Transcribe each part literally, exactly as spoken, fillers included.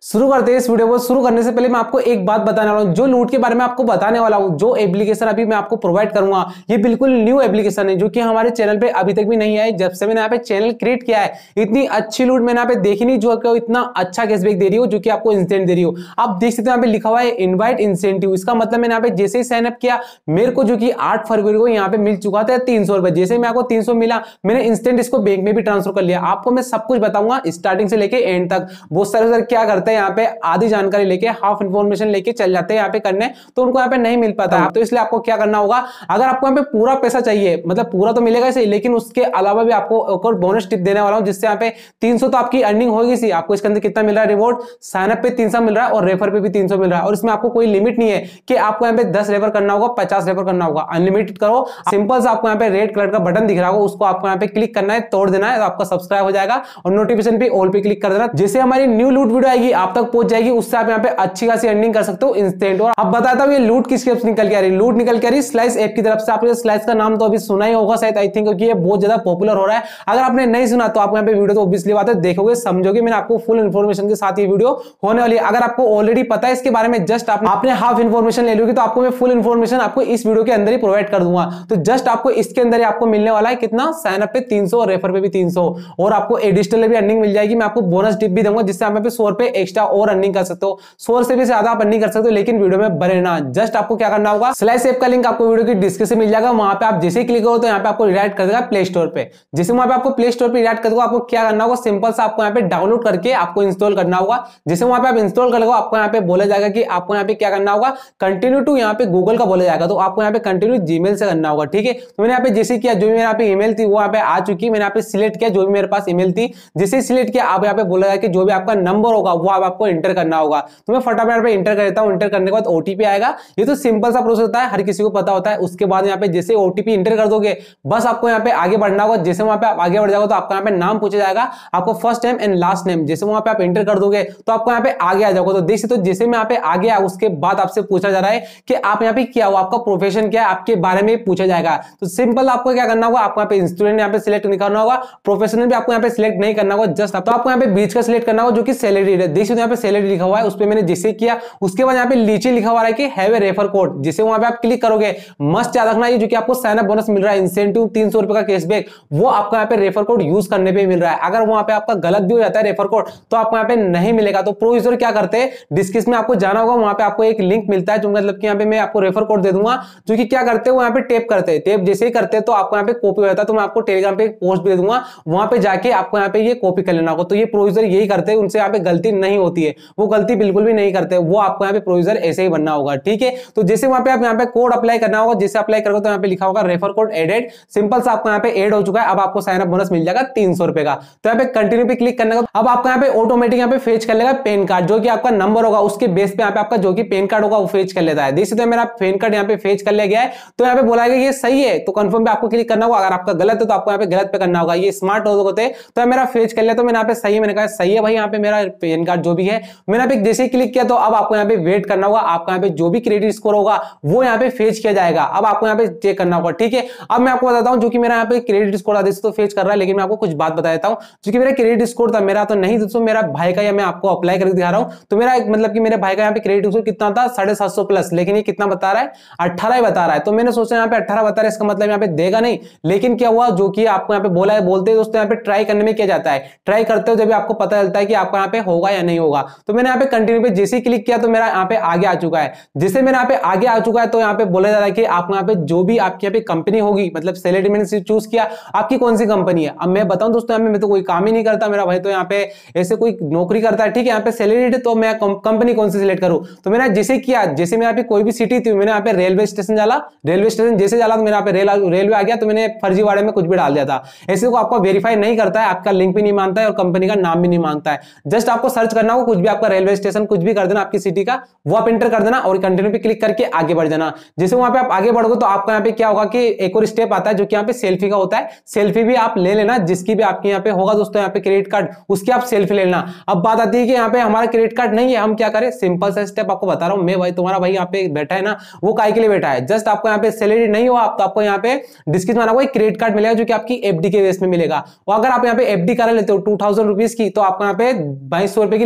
शुरू करते हैं इस वीडियो को। शुरू करने से पहले मैं आपको एक बात बताने वाला हूं। जो लूट के बारे में आपको बताने वाला हूं, जो एप्लीकेशन अभी मैं आपको प्रोवाइड करूंगा, ये बिल्कुल न्यू एप्लीकेशन है जो कि हमारे चैनल पे अभी तक भी नहीं आई। जब से मैंने यहाँ पे चैनल क्रिएट किया है, इतनी अच्छी लूट मैंने यहाँ पे देखी नहीं जो कि इतना अच्छा कैशबैक दे रही हो, जो कि आपको इंस्टेंट दे रही हो। आप देख सकते हैं यहाँ पे लिखा हुआ है इनवाइट इंसेंटिव। इसका मतलब मैंने यहाँ पे जैसे ही साइन अप किया, मेरे को जो कि आठ फरवरी को यहाँ पे मिल चुका था तीन सौ रुपए। जैसे मैं आपको तीन सौ मिला, मैंने इंस्टेंट इसको बैंक में भी ट्रांसफर कर लिया। आपको मैं सब कुछ बताऊंगा स्टार्टिंग से लेके एंड तक। बहुत सारे सर क्या करते हैं यहाँ पे आधी जानकारी लेके हाफ इंफॉर्मेशन लेके चल जाते हैं यहाँ पे करने, तो उनको यहाँ पे नहीं मिल पाता है। तो इसलिए आपको क्या करना होगा, अगर आपको यहाँ पे पूरा पैसा चाहिए, मतलब पूरा तो मिलेगा सही, लेकिन उसके अलावा भी आपको एक और बोनस टिप देने वाला हूं, जिससे यहाँ पे तीन सौ तो आपकी अर्निंग होगी सी। आपको इसके अंदर कितना मिल रहा है रिवॉर्ड, साइन अप पे तीन सौ मिल रहा है और रेफर पे भी तीन सौ मिल रहा है। और इसमें आपको कोई लिमिट नहीं है कि आपको यहाँ पे दस रेफर करना होगा, पचास रेफर करना होगा, अनलिमिटेड करो। सिंपल से आपको यहाँ पे रेड कलर का बटन दिख रहा होगा, उसको आपको यहाँ पे क्लिक करना है, तोड़ देना है, तो आपका सब्सक्राइब हो जाएगा और नोटिफिकेशन पे ऑल पे क्लिक कर देना। जैसे हमारी न्यू लूट वीडियो आएगी आप तक पहुंच जाएगी, उससे आप यहाँ पे अच्छी खासी अर्निंग कर सकते हो इंस्टेंट। और अब बताता हूं ये लूट किस तरफ से निकल के आ रही है। लूट निकल के आ रही है स्लाइस ऐप की तरफ से। आपने स्लाइस का नाम तो अभी सुना ही होगा शायद, आई थिंक, क्योंकि ये बहुत ज्यादा पॉपुलर हो रहा है। अगर आपने नहीं सुना तो आप यहाँ पे वीडियो तो ऑब्वियसली बात है देखोगे, समझोगे। मैंने आपको फुल इन्फॉर्मेशन के साथ ये वीडियो होने वाली है। अगर आपको ऑलरेडी पता है इसके बारे में, जस्ट आप, आपने हाफ इन्फॉर्मेशन ले लोगे, तो आपको मैं फुल इन्फॉर्मेशन आपको इस वीडियो के अंदर ही प्रोवाइड कर दूंगा। तो जस्ट आपको इसके अंदर ही आपको मिलने वाला है कितना, साइन अप पे तीन सौ और रेफर पे भी तीन सौ, और आपको एडिशनल भी अर्निंग मिल जाएगी। मैं आपको बोनस टिप भी दूंगा जिससे आप यहाँ पे सौ रुपए एक्स्ट्रा और अर्निंग कर सकते हो। सौ से भी ज्यादा आप अर्निंग कर सकते हो, लेकिन वीडियो में बने रहना। जस्ट आपको क्या करना होगा, स्लाइस ऐप का लिंक आपको वीडियो की डिस्क्रिप्शन में मिल जाएगा। वहां पे आप जैसे ही क्लिक करो तो यहाँ पे आपको रिडायरेक्ट कर देगा प्ले स्टोर पे। जैसे वहां पे आपको प्ले स्टोर पे रिडायरेक्ट कर देगा, आपको क्या करना होगा, सिंपल सा आपको यहाँ पे डाउनलोड करके आपको इंस्टॉल करना होगा। जैसे वहां पे आप इंस्टॉल कर लो, आपको यहाँ पे बोला जाएगा कि आपको यहाँ पे क्या करना होगा, कंटिन्यू टू यहाँ पे गूगल का बोला जाएगा, तो आपको यहाँ पे कंटिन्यू जीमेल से करना होगा। ठीक है, तो मैंने यहाँ पे जैसे किया, जो भी यहाँ पे ईमेल थी वो यहाँ पे आ चुकी, मैंने यहाँ पे सिलेक्ट किया जो भी मेरे पास ईमेल थी। जैसे सिलेक्ट किया, आप यहाँ पे बोला जाएगा कि जो भी आपका नंबर होगा वो आप आपको एंटर करना होगा। तो मैं फटाफट पे एंटर कर देता हूं। एंटर करने के बाद ओटीपी आएगा। ये तो सिंपल सा प्रोसेस होता है, हर किसी को पता होता है। उसके बाद यहाँ पे जैसे ओटीपी एंटर कर दोगे, बस आपको यहाँ पे आगे बढ़ना होगा। जैसे वहां पे आप आगे बढ़ जाओगे तो आपका यहाँ पे नाम पूछा जाएगा, आपको first name and last name. जैसे वहां पे आप एंटर कर दोगे तो आपको यहाँ पे आगे आ जाओगे। तो देख सकते हो, जैसे मैं यहाँ पे आगे आया, उसके बाद आपसे पूछा जा रहा है कि आप यहाँ पे क्या हो, आपका प्रोफेशन क्या है, आपके बारे में पूछा जाएगा। तो सिंपल आपको क्या करना होगा, आपको यहाँ पे स्टूडेंट यहाँ पे सिलेक्ट नहीं करना होगा, प्रोफेशनल भी आपको यहाँ पे सिलेक्ट नहीं करना होगा। जस्ट तो आपको यहाँ पे बीच का सिलेक्ट करना होगा जो कि सैलरी है। देख सकते हो यहाँ पे सैलरी लिखा हुआ है, उस पर मैंने जैसे किया, उसके बाद यहाँ पे नीचे लिखा हुआ है कि हैव ए रेफर कोड। जिसे वहां पे आप क्लिक करोगे, मस्ट याद रखना, ये जो कि आपको साइन अप बोनस मिल रहा है, इंसेंटिव तीन सौ रुपए का कैशबैक, वो आपको यहाँ पे रेफर कोड यूज करने पे मिल रहा है। अगर वहां पे आपका गलत भी हो जाता है रेफर कोड, तो आपको यहाँ पे नहीं मिलेगा। तो प्रो यूजर क्या करते हैं, डिस्क्रिप्शन में आपको जाना होगा, वहां पे आपको एक लिंक मिलता है, जो मतलब कि यहाँ पे मैं आपको रेफर कोड दे दूंगा, जो कि क्या करते हैं वो यहाँ पे टेप करते हैं। टेप जैसे ही करते हैं तो आपको यहाँ पे कॉपी हो जाता है। तो मैं आपको टेलीग्राम पे एक पोस्ट दे दूंगा, वहां पे जाके आपको यहाँ पे ये कॉपी कर लेना होगा। तो ये प्रो यूजर यही करते हैं, उनसे यहाँ पे गलती नहीं होती है, वो गलती बिल्कुल भी नहीं करते। वो आपको यहाँ पे प्रो यूजर ऐसे ही बनना होगा। ठीक है, तो जैसे वहां पे आप यहाँ पे कोड अप्लाई करना होगा, जैसे अप्लाई करोगे तो यहाँ पे लिखा होगा रेफर कोड एडेड। सिंपल सा आपको यहाँ पे एड हो चुका है। अब आपको साइन अप बोनस मिल जाएगा तीन सौ रुपए का। तो यहाँ पे कंटिन्यू पे क्लिक करने का, अब आपको यहाँ पे ऑटोमेटिक यहाँ पे फेच कर लेगा पैन कार्ड, जो कि आपका नंबर होगा उसके बेस पे यहाँ पे आपका जो कि पैन कार्ड होगा वो फेच कर लेता है। देख सकते हैं मेरा पैन कार्ड यहाँ पे फेच कर लिया गया है। तो यहाँ पे बोला गया ये सही है, तो कंफर्म पे आपको क्लिक करना होगा। अगर आपका गलत है तो आपको यहाँ पे गलत पे करना होगा। ये स्मार्ट लोग होते हैं, तो मेरा फेच कर लिया, तो मैंने यहाँ पे सही है, मैंने कहा सही है भाई, यहाँ पे मेरा पैन कार्ड जो भी है। मैंने यहाँ पे जैसे क्लिक किया, तो अब आपको यहाँ पे वेट करना होगा। आपका यहाँ पे जो भी क्रेडिट स्कोर होगा वो यहाँ पे फेच किया जाएगा। अब आपको यहाँ पे चेक करना होगा। ठीक है, अब मैं आपको बताता हूँ, जो कि मेरा यहाँ पे क्रेडिट स्कोर था, तो फेच कर रहा है, लेकिन मैं आपको कुछ बात बता देता हूँ। जो कि मेरा क्रेडिट स्कोर था, मेरा तो नहीं, दोस्तों मेरा भाई का, या मैं आपको अप्लाई करके दिखा रहा हूँ। तो मेरा मतलब कि मेरे भाई का यहाँ पे क्रेडिट स्कोर कितना था, साढ़े सात सौ प्लस, लेकिन ये कितना बता रहा है, अट्ठारह ही बता रहा है। तो मैंने सोचा यहाँ पे अट्ठारह बता रहा है, इसका मतलब यहाँ पे देगा नहीं। लेकिन क्या हुआ, जो कि आपको यहाँ पे बोला है, बोलते हैं दोस्तों यहाँ पे ट्राई करने में क्या जाता है, ट्राई करते हो जब आपको पता चलता है कि आपको यहाँ पे होगा या नहीं होगा। तो मैंने यहाँ पे कंटिन्यू पे जैसे ही क्लिक किया, तो मेरा यहाँ पे आगे आ चुका है। जैसे मेरा यहाँ पे आगे आ चुका है, तो यहाँ पे बोला जा रहा है कि आपको यहाँ पे जो भी आपकी यहाँ पे कंपनी होगी, मतलब सैलरी मैंने चूज किया, आपकी कौन सी कंपनी है। अब मैं बताऊं दोस्तों, यहाँ पे मैं तो कोई काम ही नहीं करता, मेरा भाई तो यहाँ पे ऐसे कोई नौकरी करता है। ठीक है, यहाँ पे सैलरी, तो मैं कंपनी कौन सी सिलेक्ट करूं। तो मैंने जैसे किया, जैसे मेरा यहाँ पे कोई भी सिटी थी, मैंने यहाँ पे रेलवे स्टेशन डाला, रेलवे स्टेशन जैसे डाला तो मेरे यहाँ पे रेल रेलवे आ गया, तो मैंने फर्जीवाड़े में कुछ भी डाल दिया था। ऐसे को आपको वेरीफाई नहीं करता है, आपका लिंक भी नहीं मांगता है और कंपनी का नाम भी नहीं मांगता है। जस्ट आपको सर्च करना होगा, कुछ भी आपका रेलवे स्टेशन कुछ भी कर देना, आपकी सिटी का वो आप एंटर कर देना और कंटिन्यू पे क्लिक करके आगे बढ़ जाना। जैसे वहां पे आप आगे बढ़ोगे तो आपको यहाँ पे क्या होगा कि एक और स्टेप आता है, जो कि यहाँ पे सेल्फी का होता है। सेल्फी भी आप ले लेना, जिसकी भी आपके यहाँ पे होगा दोस्तों यहाँ पे क्रेडिट कार्ड, उसकी आप सेल्फी ले लेना। अब बात आती है कि यहाँ पे हमारा क्रेडिट कार्ड नहीं है, हम क्या करें। सिंपल सा स्टेप आपको बता रहा हूँ मैं, भाई तुम्हारा भाई यहाँ पे बैठा है ना, वो काय के लिए बैठा है। जस्ट आपको यहाँ पे सैलरी नहीं हो आप, तो आपको यहाँ पे डिस्क्रिप्शन में कोई क्रेडिट कार्ड मिलेगा, जो कि आपकी एफडी के बेस में मिलेगा। और अगर आप यहाँ पे एफडी करा लेते हो टू थाउजेंड रुपीज की, तो आपको यहाँ पे बाईस सौ रुपए की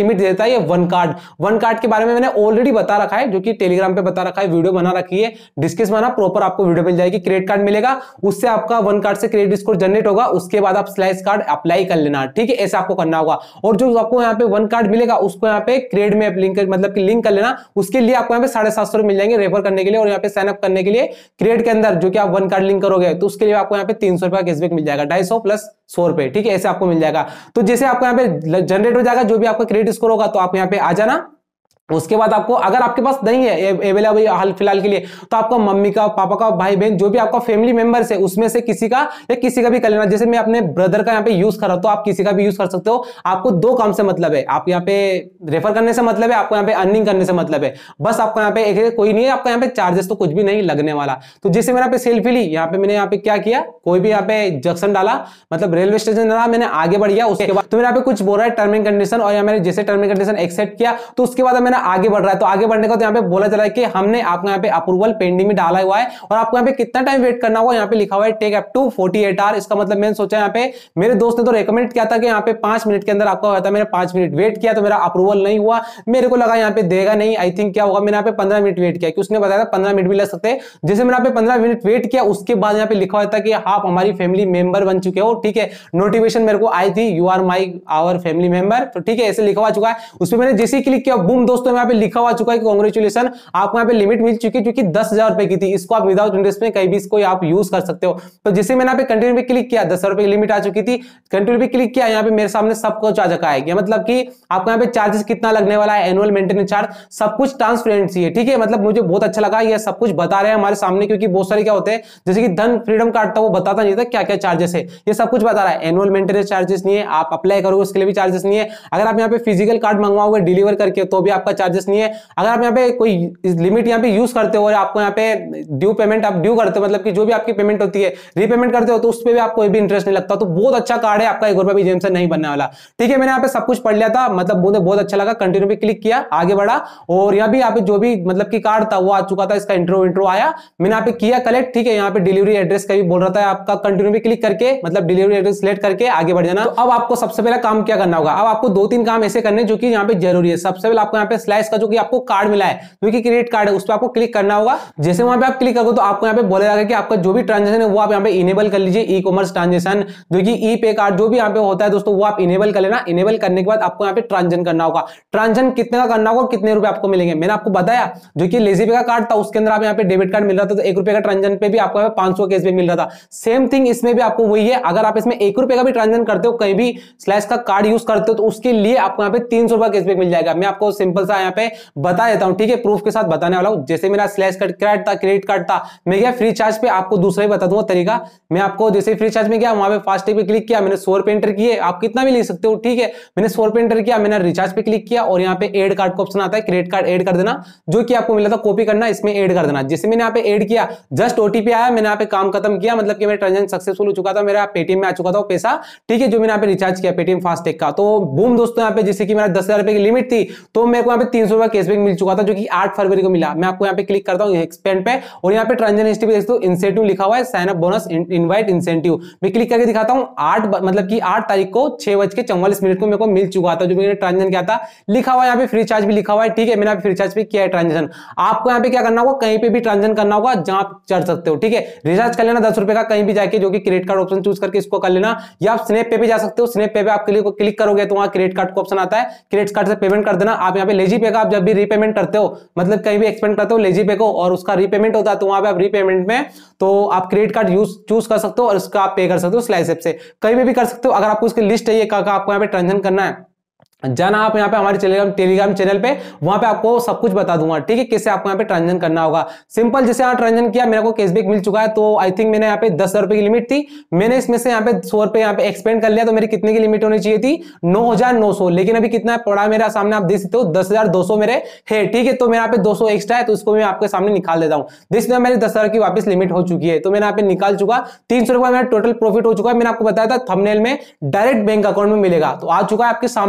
लिमिट देता है ये वन कार्ड। वन कार्ड के बारे में मैंने ऑलरेडी बता रखा है, जो कि टेलीग्राम पे बता रखा है, वीडियो बना रखी है, डिस्कस बना प्रॉपर आपको वीडियो मिल जाएगी। क्रेडिट कार्ड मिलेगा, उससे आपका वन कार्ड से क्रेडिट स्कोर जनरेट होगा, उसके बाद आप स्लाइस कार्ड अप्लाई कर लेना, ठीक है, ऐसा आपको करना होगा। और जो आपको यहाँ पे वन कार्ड मिलेगा उसको यहाँ पे क्रेडिट में लिंक मतलब कि लिंक कर लेना, उसके लिए आपको यहाँ पे साढ़े सात सौ मिल जाएंगे रेफर करने के लिए। और यहाँ पे साइन अप करने के लिए क्रेडिट के अंदर जो कि आप वन कार्ड लिंक करोगे तो उसके लिए आपको यहाँ पे तीन सौ रुपया कैशबैक मिल जाएगा, ढाई सौ प्लस सौ रुपए, ठीक है, ऐसे आपको मिल जाएगा। तो जैसे आपको यहाँ पे जनरेट हो जाएगा जो भी आपका क्रेडिट स्कोर होगा, तो आप यहाँ पे आ जाना। उसके बाद आपको, अगर आपके पास नहीं है अवेलेबल हाल फिलहाल के लिए, तो आपका मम्मी का, पापा का, भाई बहन, जो भी आपका फैमिली मेंबर्स है उसमें से किसी का या किसी का भी कर लेना। जैसे मैं अपने ब्रदर का यहाँ पे यूज कर रहा हूं, तो आप किसी का भी यूज कर सकते हो। आपको दो काम से मतलब है, आप यहाँ पे रेफर करने से मतलब है, आपको यहाँ पे अर्निंग करने से मतलब है। बस आपको यहाँ पे एक कोई नहीं है, आपका यहाँ पे चार्जेस तो कुछ भी नहीं लगने वाला। तो जैसे मैंने यहाँ पे सेल्फी ली, यहाँ पे मैंने यहाँ पे क्या किया, कोई भी यहाँ पे जंक्शन डाला, मतलब रेलवे स्टेशन डाला, मैंने आगे बढ़ गया। उसके बाद तो मेरे यहाँ पे कुछ बोल रहा है टर्म एंड कंडीशन, और यहाँ मैंने जैसे टर्म एंड कंडीशन एक्सेप्ट किया, तो उसके बाद मैंने आगे बढ़ रहा है। तो आगे बढ़ने का तो यहाँ पे बोला जा रहा है कि हमने आपको यहाँ पे अप्रूवल पेंडिंग में डाला हुआ है, और आपको यहाँ पे कितना टाइम वेट करना होगा, यहाँ पे लिखा हुआ है टेक अप टू अड़तालीस आवर। इसका मतलब मैंने सोचा, यहाँ पे मेरे दोस्त ने तो रेकमेंड किया था कि यहाँ पे पांच मिनट के अंदर आपका होता है। मैंने पांच मिनट वेट किया तो मेरा अप्रूवल नहीं हुआ, मेरे को लगा यहाँ पे देगा नहीं। आई थिंक क्या होगा, मैंने यहाँ पे पंद्रह मिनट वेट किया, कि उसने बताया था पंद्रह मिनट भी लग सकते हैं। जैसे मैंने यहाँ पे पंद्रह मिनट वेट किया, उसके बाद यहाँ पे लिखा हुआ था कि आप हमारी फैमिली मेंबर बन चुके हो, ठीक है। नोटिफिकेशन मेरे को आई थी, you are my our family member, तो ठीक है, ऐसे लिखा हुआ चुका है। उस पर मैंने जैसे ही क्लिक किया, बूम दोस्तों यहाँ पे लिखा हुआ चुका है कि कांग्रेचुलेशन, आपको यहाँ पे लिमिट मिल चुकी है, जो कि दस हजार रुपए की थी। इसको आप विदाउट इंटरेस्ट में कहीं भी इसको आप यूज कर सकते हो। तो जैसे मैंने यहाँ पे कंटिन्यू पे क्लिक किया, दस हजार रुपए की लिमिट आ चुकी थी, कंटिन्यू पे क्लिक किया, यहाँ पे मेरे सामने सब कुछ आ चुका है। मतलब कि आपको यहाँ पे चार्जेस कितना लगने वाला है, एनुअल मेंटेनेंस चार्ज, सब कुछ ट्रांसपेरेंसी है, ठीक है। मतलब मुझे बहुत अच्छा लगा, ये सब कुछ बता रहे हैं हमारे सामने, क्योंकि बहुत सारे क्या होते हैं, जैसे कि धन फ्रीडम कार्ड था, वो बताता नहीं था क्या क्या चार्जेस है, ये सब कुछ बता रहा है। एनुअल मेंटेनेंस चार्जेस नहीं है, आप अप्लाई करोगे उसके लिए भी चार्जेस नहीं है। अगर आप यहाँ पे फिजिकल कार्ड मंगवाओगे डिलीवर करके तो भी आपका चार्जेस नहीं है। अगर आप यहाँ पे कोई लिमिट यहाँ पे यूज करते हो और आपको यहाँ पे ड्यू पेमेंट आप ड्यू करते हो, मतलब कि जो भी आपकी पेमेंट होती है रीपेमेंट करते हो, तो उस पर भी आपको भी इंटरेस्ट नहीं लगता। तो बहुत अच्छा कार्ड है आपका, एक रुपया भी जेब से नहीं बनने वाला, ठीक है। मैंने यहाँ पे सब कुछ पढ़ लिया था, मतलब मुझे बहुत अच्छा लगा, कंटिन्यू पे क्लिक किया, आगे बढ़ा, और यहाँ भी यहाँ पे जो भी मतलब कि कार्ड था वो आ चुका था, इसका इंट्रो इंट्रो आया, मैंने यहाँ पे किया कलेक्ट, ठीक है। यहाँ पे डिलीवरी एड्रेस का भी बोल रहा था आपका, कंटिन्यू पे क्लिक करके मतलब डिलीवरी एड्रेस सिलेक्ट करके आगे बढ़ जाना। तो अब आपको सबसे पहला काम क्या करना होगा, अब आपको दो तीन काम ऐसे करने जो कि यहाँ पे जरूरी है। सबसे पहले आपको यहाँ पे स्लाइस का जो कि आपको कार्ड मिला है, जो कि क्रेडिट कार्ड है, उस पर आपको क्लिक करना होगा। जैसे वहां पे आप क्लिक करोगे तो आपको यहाँ पे बोलेगा कि आपका जो भी ट्रांजेक्शन है वो आप यहाँ पे इनेबल कर लीजिए, ई कॉमर्स ट्रांजेक्शन, जो कि ई पे कार्ड जो भी यहाँ पे होता है दोस्तों, वो आप इनेबल कर लेना। इनेबल करने के बाद आपको यहाँ पे ट्रांजेक्शन करना होगा। ट्रांजेक्शन कितने का करना होगा, कितने रुपए आपको मिलेंगे, मैंने आपको बताया। जो कि लेजी पे का कार्ड था उसके अंदर आप यहाँ पे डेबिट कार्ड मिल रहा था, तो एक रुपए का ट्रांजेक्शन पे भी आपको यहाँ पे पांच सौ कैशबैक मिल रहा था। सेम थिंग इसमें भी आपको वही है। अगर आप इसमें एक रुपए का भी ट्रांजेक्शन करते हो, कहीं भी स्लैश का कार्ड यूज करते हो, तो उसके लिए आपको यहाँ पे तीन सौ रुपया कैशबैक मिल जाएगा। मैं आपको सिंपल सा यहाँ पे बता देता हूँ, ठीक है, प्रूफ के साथ बताने वाला हूँ। जैसे मेरा स्लैश कार्ड था, क्रेडिट कार्ड था, मैं गया फ्री चार्ज पे, आपको दूसरा ही बता दूंगा तरीका। मैं आपको जैसे फ्री चार्ज में गया, वहां पे फास्टैग पे क्लिक किया, मैंने सौ रुपए एंटर किए, आप कितना भी ले सकते हो, ठीक है। मैंने सौ रुपए एंटर किया, मैंने रिचार्ज पे क्लिक किया, और यहाँ पे एड कार्ड का ऑप्शन आता है, क्रेडिट कार्ड एड कर देना, जो कि आपको मिला था कॉपी करना, इसमें एड कर देना। जैसे मैंने यहाँ पे एड किया, जस्ट ओटीपी आया, मैंने यहाँ पे काम खत्म किया, मतलब कि मेरा ट्रांजेक्शन सक्सेसफुल हो चुका था, मेरा पेटीएम में आ चुका था वो पैसा, ठीक है, जो मैंने यहाँ पे रिचार्ज किया पेटीएम फास्टैग का। तो बूम दोस्तों, यहाँ पे जैसे कि मेरा दस हजार रुपए की लिमिट थी, तो मेरे को यहाँ पे तीन सौ रुपया कैशबैक मिल चुका था, जो कि आठ फरवरी को मिला। मैं आपको यहाँ पे क्लिक करता हूँ एक्सपेंड पे, और यहाँ पे ट्रांजेक्शन हिस्ट्री पे देखते हो इंसेंटिव लिखा हुआ है, sign up bonus invite incentive. मैं क्लिक करके दिखाता हूँ, आठ मतलब कि आठ तारीख को छह बज के चौवालीस मिनट को मेरे को मिल चुका था, जो मैंने ट्रांजेक्शन किया था। लिखा हुआ यहाँ पे फ्री चार्ज भी लिखा हुआ है, ठीक है, मैंने फ्री चार्ज पे किया है ट्रांजेक्शन। आपको यहाँ पे क्या करना होगा, कहीं पे भी ट्रांजेक्शन करना होगा जहां आप चढ़ सकते हो, ठीक है। रिचार्ज कर लेना दस रुपए का कहीं भी जाके, जो कि क्रेडिट कार्ड ऑप्शन चूज करके इसको कर लेना, या आप स्नैप पे भी जा सकते हो। स्नैप पे आप क्लिक करोगे तो वहां क्रेडिट कार्ड का ऑप्शन आता है, क्रेडिट कार्ड से पेमेंट कर देना। आप यहाँ पे लेजी पे का आप जब भी रीपेमेंट करते हो, मतलब कहीं भी एक्सपेंड करते हो लेजी पे को, और उसका रीपेमेंट होता है, तो वहां पे आप रीपेमेंट में तो आप क्रेडिट कार्ड यूज चूज कर सकते हो, और उसका आप पे कर सकते हो स्लाइस ऐप से, कहीं भी, भी कर सकते हो। अगर आपको उसकी लिस्ट चाहिए का, का आपको यहाँ पे ट्रांजेक्शन करना है, जाना आप यहाँ पे हमारे टेलीग्राम टेलीग्राम चैनल पे, वहां पे आपको सब कुछ बता दूंगा, ठीक है, कैसे आपको यहाँ पे ट्रांजेक्शन करना होगा। सिंपल, जैसे यहाँ ट्रांजेक्शन किया, मेरे को कैशबैक मिल चुका है, तो आई थिंक मैंने यहाँ पे दस हजार रुपए की लिमिट थी, मैंने इसमें से यहाँ पे सौ रुपए यहाँ पे एक्सपेंड कर लिया, तो मेरी कितने की लिमिट होनी चाहिए थी, नौ हजार नौ सौ। लेकिन अभी कितना पड़ा मेरा सामने, आप देख सकते हो दस हजार दो सौ मेरे है, ठीक है। तो मेरे यहाँ पे दो सौ एक्स्ट्रा है, तो इसको मैं आपके सामने निकाल देता हूँ। जिसमें मेरी दस हजार की वापस लिमिट हो चुकी है, तो मैंने यहाँ पे निकाल चुका, तीन सौ रुपया मेरा टोटल प्रॉफिट हो चुका है। मैंने आपको बताया था थंबनेल में डायरेक्ट बैंक अकाउंट में मिलेगा, तो आ चुका है आपके सामने। मैंने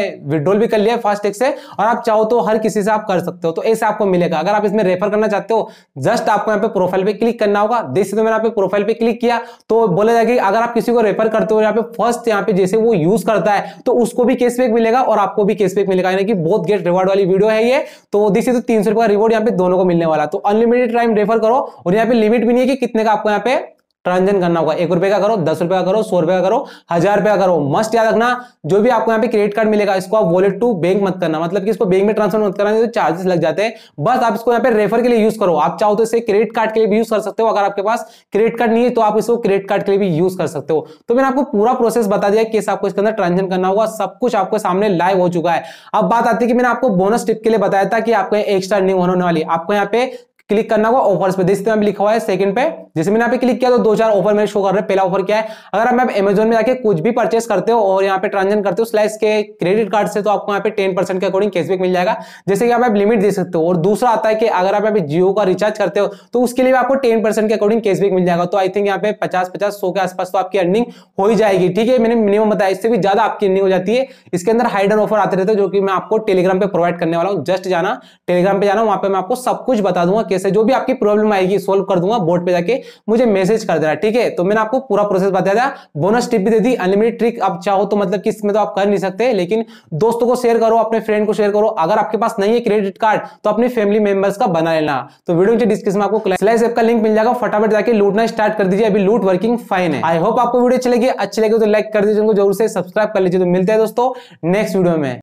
विड्रॉल भी कर लिया फास्ट टैग से, और आप चाहो तो हर किसी से आप कर सकते हो, तो ऐसे आपको मिलेगा। अगर आप इसमें रेफर करना चाहते हो, जस्ट आपको यहाँ पे प्रोफाइल पे क्लिक करना होगा। जैसे तो मैंने यहाँ पे प्रोफाइल पे क्लिक किया तो बोला जाएगा कि अगर आप किसी को रेफर करते हो यहाँ पे फर्स्ट यहाँ पे जैसे वो यूज करता है तो उसको भी कैशबैक मिलेगा और आपको भी कैशबैक मिलेगा, यानी कि बहुत गेट रिवार्ड वाली वीडियो है ये। तो देखिए तो तीन सौ रुपए का रिवॉर्ड यहाँ पे दोनों को मिलने वाला। तो अनलिमिटेड टाइम रेफर करो, और यहाँ पे लिमिट भी नहीं है कि कितने का आपको यहाँ पे ट्रांजेक्शन करना होगा। एक रुपए का करो, दस रुपए का करो, सौ रुपए का करो, हजार रुपए का करो। मस्ट याद रखना, जो भी आपको यहाँ पे क्रेडिट कार्ड मिलेगा इसको आप वॉलेट टू बैंक मत करना, मतलब कि इसको बैंक में ट्रांसफर मत करना, तो चार्जेस लग जाते हैं। बस आप इसको यहाँ पे रेफर के लिए यूज करो। आप चाहो तो इसे क्रेडिट कार्ड के लिए भी यूज कर सकते हो, अगर आपके पास क्रेडिट कार्ड नहीं है तो आप इसको क्रेडिट कार्ड के लिए भी यूज कर सकते हो। तो मैंने आपको पूरा प्रोसेस बता दिया कैसे आपको इसके अंदर ट्रांजेक्शन करना होगा, सब कुछ आपको सामने लाइव हो चुका है। अब बात आती है कि मैंने आपको बोनस टिप के लिए बताया था कि आपको एक स्टार नहीं होने वाली, आपको यहाँ पे क्लिक करना होगा ऑफर्स पे। देखते हैं लिखा हुआ है सेकंड पे, जैसे मैंने यहाँ पे क्लिक किया तो दो चार ऑफर मेरे शो कर रहे हैं। पहला ऑफर क्या है, अगर आप अमेजोन में जाके कुछ भी परचेस करते हो और यहाँ पे ट्रांजेक्शन करते हो स्लैश के क्रेडिट कार्ड से, तो आपको यहाँ पे टेन परसेंट के अकॉर्डिंग कैशबैक मिल जाएगा, जैसे कि आप लिमिट दे सकते हो। और दूसरा आता है कि अगर आप यहाँ पे जियो का रिचार्ज करते हो तो उसके लिए आपको टेन परसेंट के अकॉर्डिंग कैशबैक मिल जाएगा। तो आई थिंक यहाँ पे पचास पचास सौ के आसपास तो आपकी अर्निंग हो ही जाएगी। ठीक है, मैंने मिनिमम बताया, इससे भी ज्यादा आपकी अर्निंग हो जाती है। इसके अंदर हाइडन ऑफर आते रहते हैं जो कि मैं आपको टेलीग्राम पे प्रोवाइड करने वाला हूँ। जस्ट जाना टेलीग्राम पे जाना, वहां पे मैं आपको सब कुछ बता दूंगा कैसे, जो भी आपकी प्रॉब्लम आएगी सोल्व कर दूंगा। बोर्ड पे जाके मुझे मैसेज कर देना, ठीक है। तो मैंने आपको पूरा प्रोसेस बता दिया, बोनस टिप भी दे दी, अनलिमिटेड ट्रिक आप चाहो तो मतलब कि इसमें तो आप कर नहीं सकते, लेकिन दोस्तों को शेयर करो, अपने फ्रेंड को शेयर करो। अगर आपके पास नहीं है क्रेडिट कार्ड तो अपने फैमिली मेंबर्स का बना लेना। तो वीडियो के डिस्क्रिप्शन में आपको स्लैश ऐप का लिंक मिल जाएगा, फटाफट जाके लूटना स्टार्ट कर दीजिए, अभी लूट वर्किंग फाइन है। आई होप आपको वीडियो अच्छी लगी, अच्छी लगी तो लाइक कर दीजिए, उनको जरूर से सब्सक्राइब कर लीजिए। तो मिलते हैं दोस्तों नेक्स्ट वीडियो में।